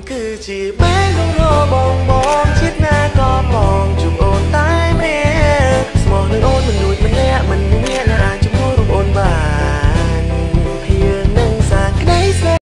គឺជាពេលនោះ